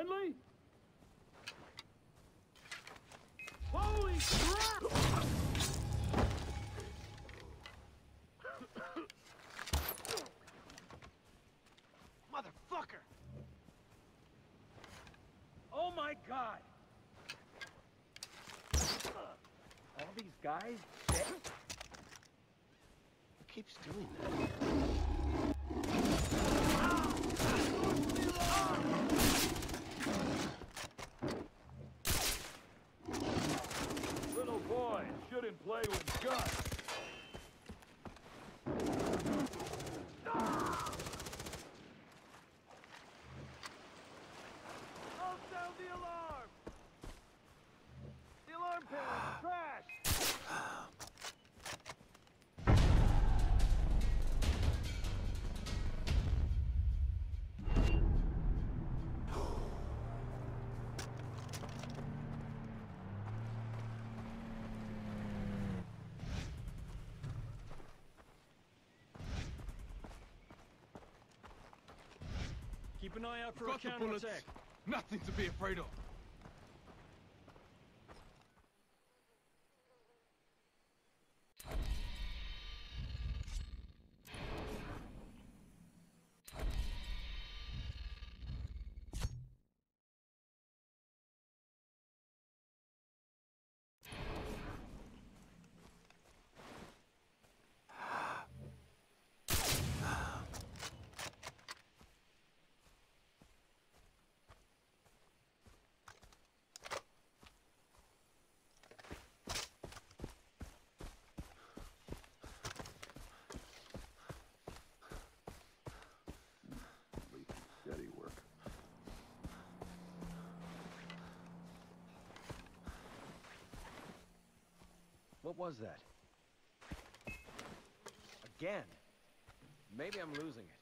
friendly? Holy crap! Motherfucker! Oh my god! All these guys dead? Who keeps doing that? Little boys shouldn't play with guns. I'll sound the alarm! The alarm panel crashed! Keep an eye out for a Got the bullets. counterattack. Nothing to be afraid of. Steady work. What was that? Again? Maybe I'm losing it.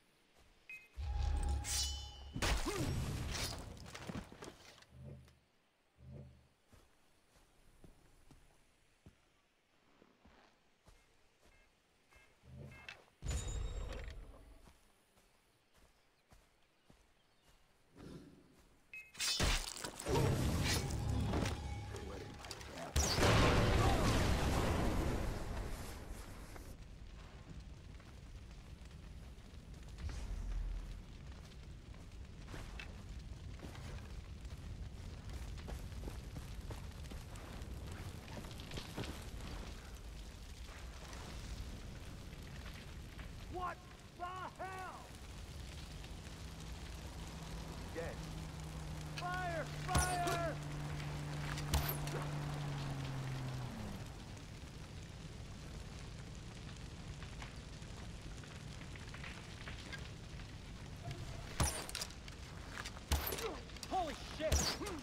What the hell? Dead. Fire! Fire! Holy shit!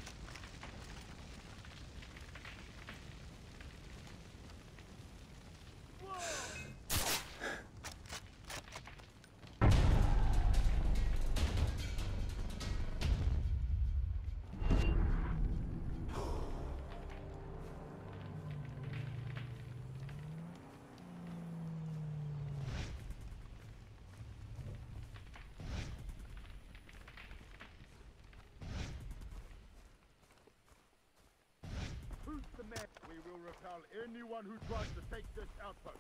Who's the man? We will repel anyone who tries to take this outpost.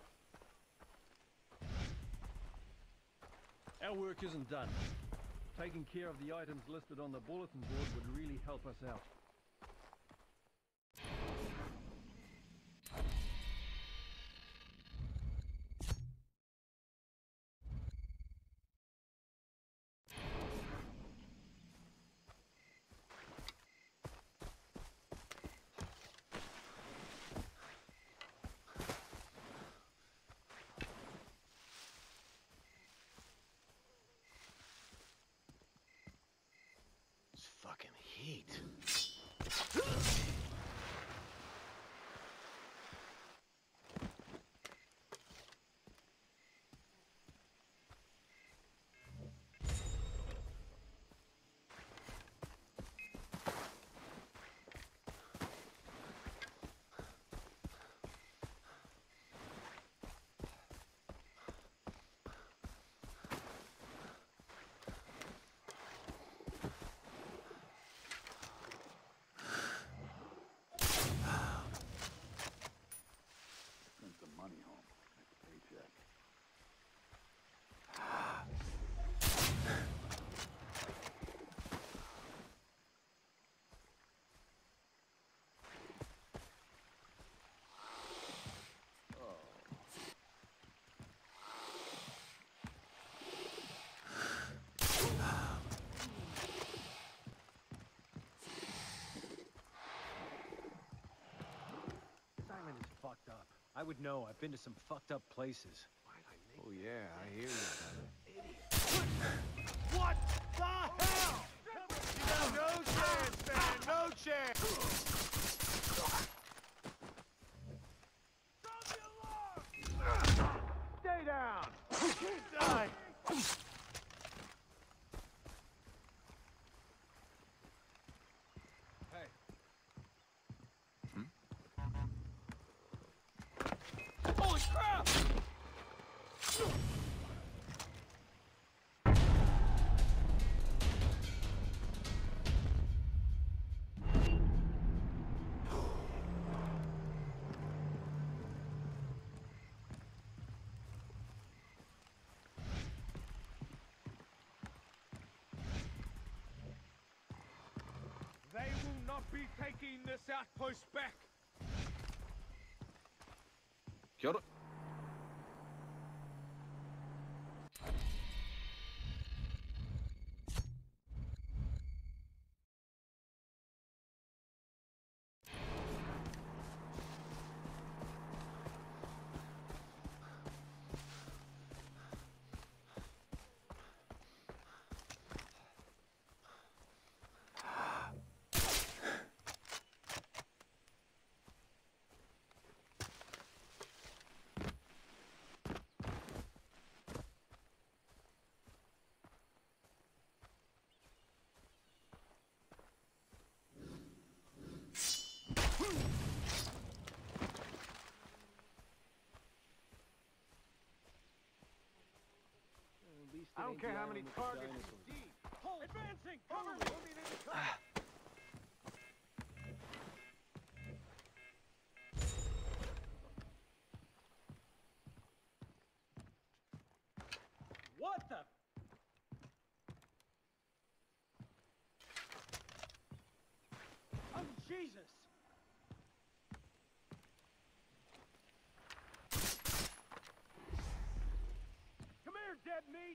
Our work isn't done. Taking care of the items listed on the bulletin board would really help us out. This fucking heat. I would know. I've been to some fucked up places. Oh yeah, I hear you. What the hell? You got no chance, man. No chance. Stay down. Die. Hey. Holy crap! They will not be taking this outpost back. Kia ora. I don't care how many targets you see. Advancing! Cover me! Moving into cover! What the? Oh, Jesus! Come here, dead meat!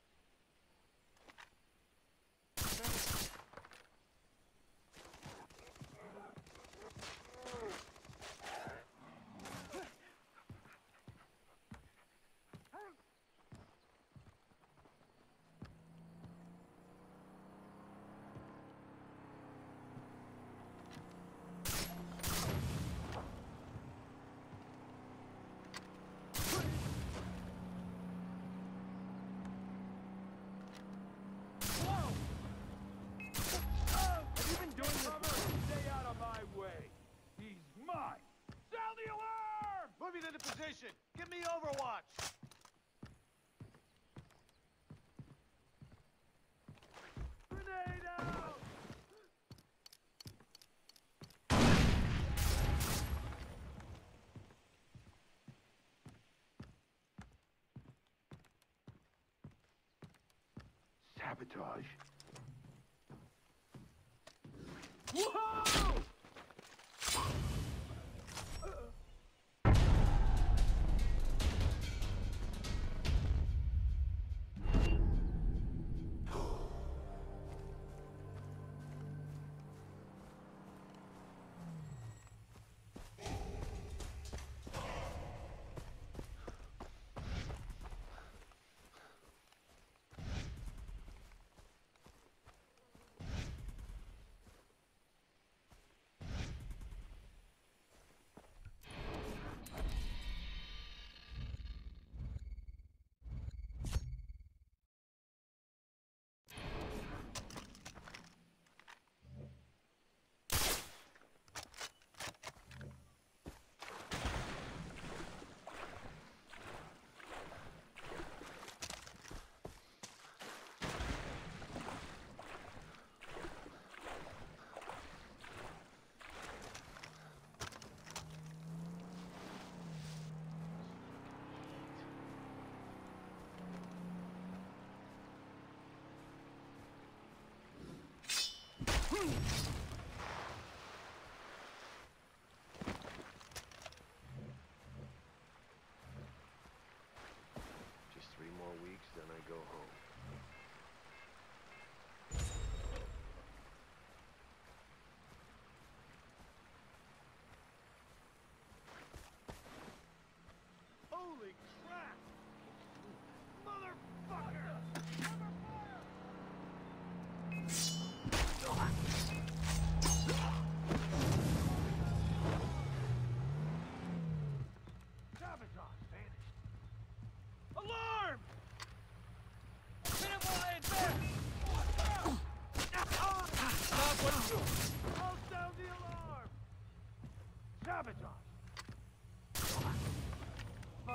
Stay out of my way! He's mine! Sound the alarm! Moving into position. Give me overwatch. Grenade out! Sabotage. Whoa!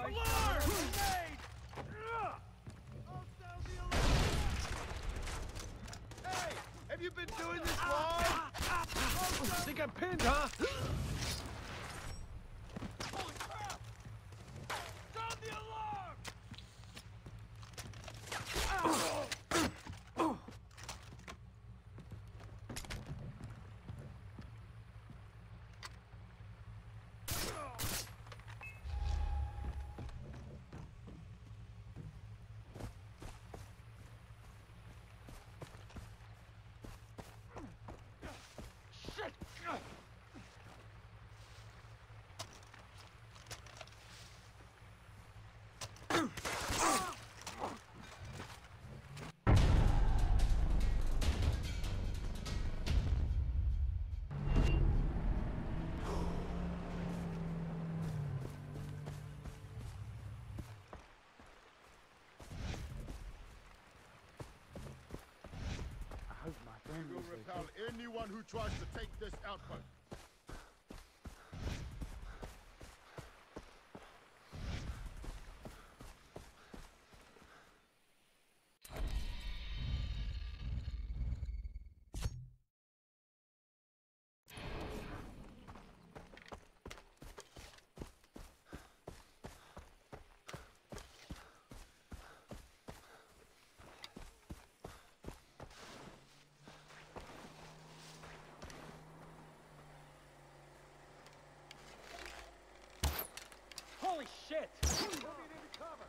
guys. Alert! Grenade! I'll sound the alarm! Hey! Have you been doing this long? Think I'm pinned, huh? Holy crap! Sound the alarm! Shit! We will repel anyone who tries to take this outpost. Holy shit! Moving into cover!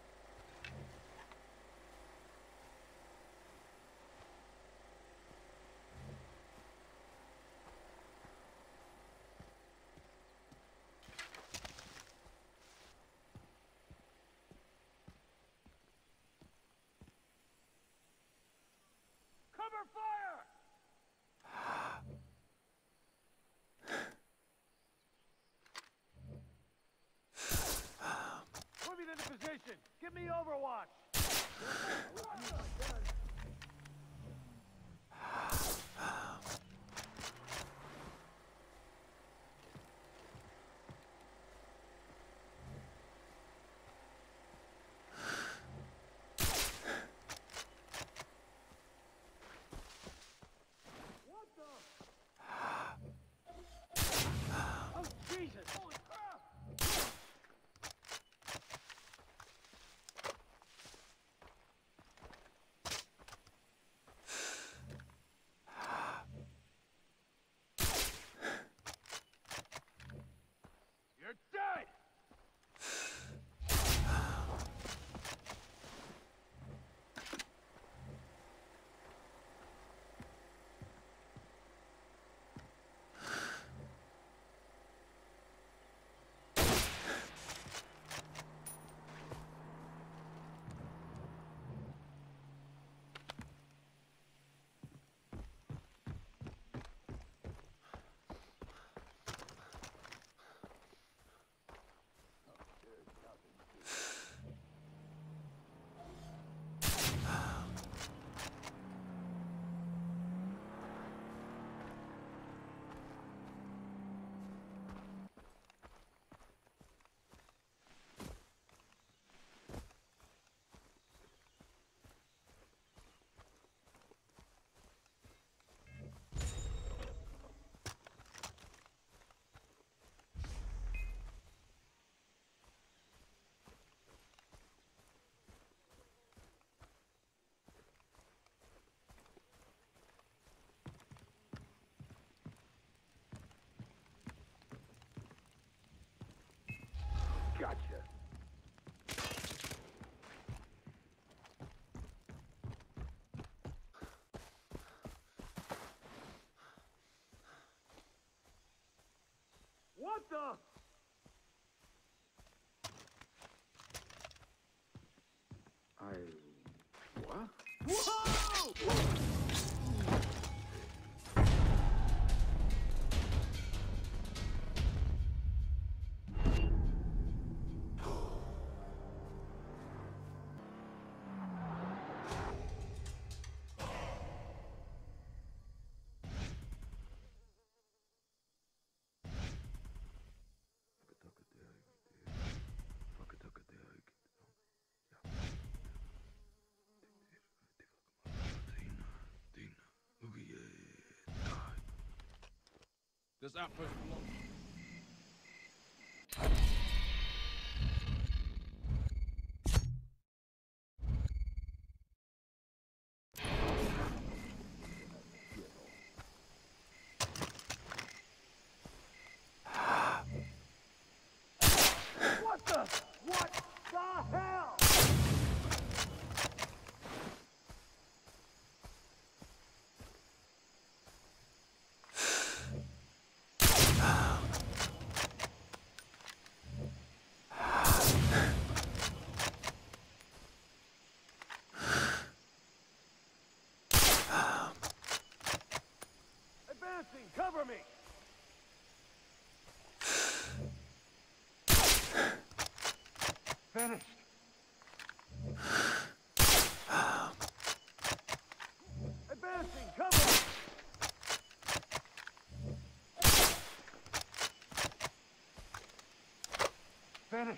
Cover fire! Moving into position. Give me overwatch. What the? Oh, Jesus! Holy crap! You're dead! Gotcha. What the? What? This outpost belongs. What the hell? Advancing, cover me! Finished. Advancing, cover me! Finished.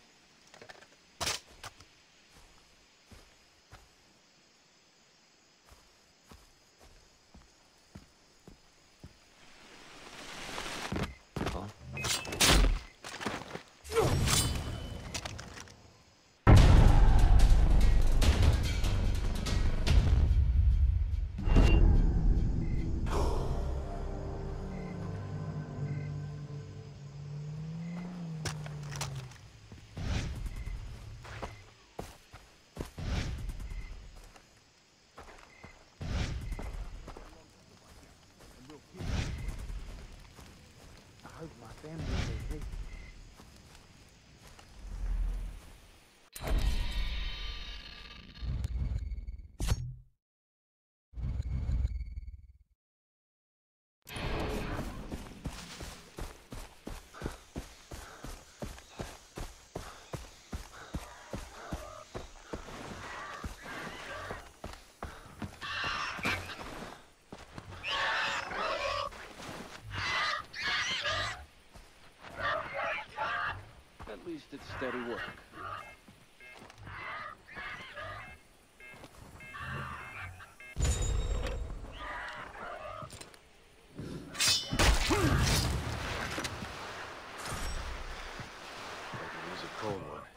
I hope my family is okay. At least it's steady work. I can use a cold one.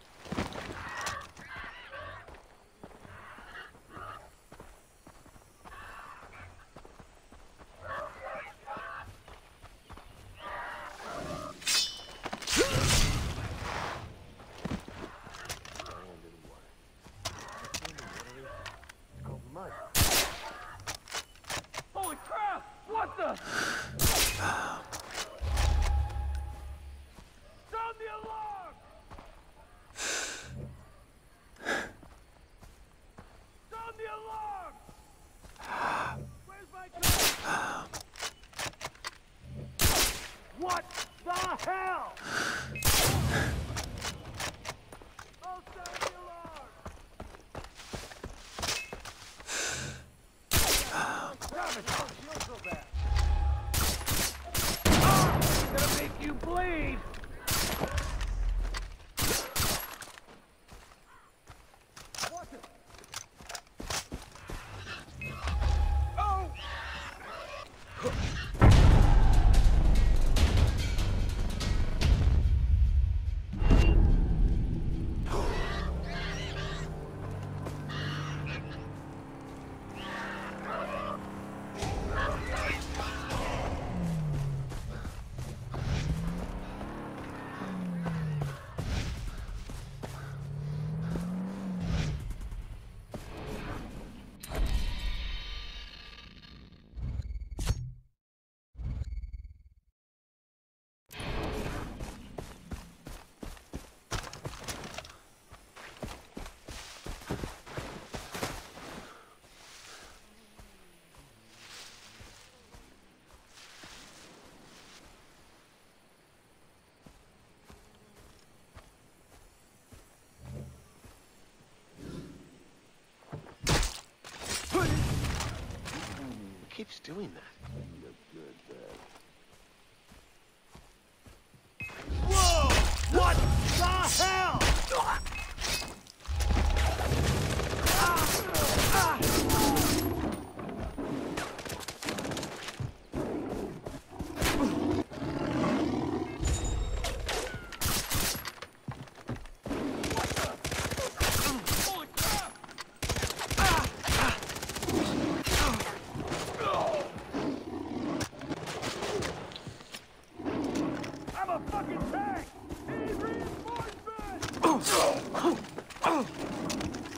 Mud. Holy crap! What the? Sound the alarm! Sound the alarm! Where's my gun? What the hell? Oh, sound the alarm! Damn it, don't feel so bad. Ah! It's gonna make you bleed! Watch it! Oh! Keeps doing that. Whoa! What the hell? Hey! Need reinforcements!